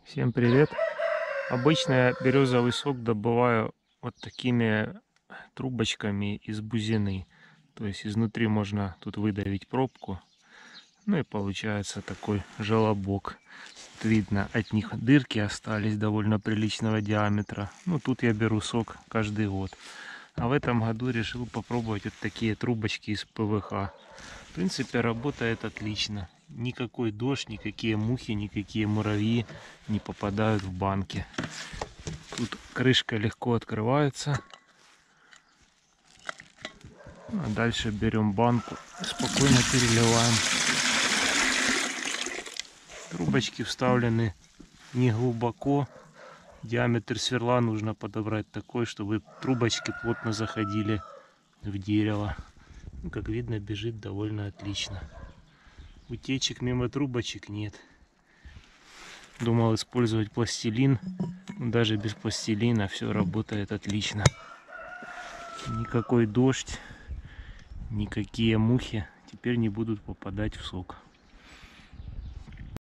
Всем привет! Обычно я березовый сок добываю вот такими трубочками из бузины. То есть изнутри можно тут выдавить пробку. Ну и получается такой желобок. Вот видно, от них дырки остались довольно приличного диаметра. Ну тут я беру сок каждый год. А в этом году решил попробовать вот такие трубочки из ПВХ. В принципе, работает отлично. Никакой дождь, никакие мухи, никакие муравьи не попадают в банки. Тут крышка легко открывается. А дальше берем банку, спокойно переливаем. Трубочки вставлены не глубоко. Диаметр сверла нужно подобрать такой, чтобы трубочки плотно заходили в дерево. Ну, как видно, бежит довольно отлично. Утечек мимо трубочек нет. Думал использовать пластилин. Но даже без пластилина все работает отлично. Никакой дождь, никакие мухи теперь не будут попадать в сок.